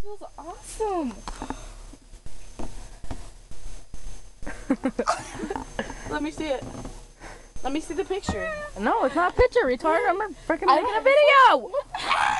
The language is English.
feels awesome. Let me see it. Let me see the picture. No, it's not a picture, retard. I'm freaking making a video.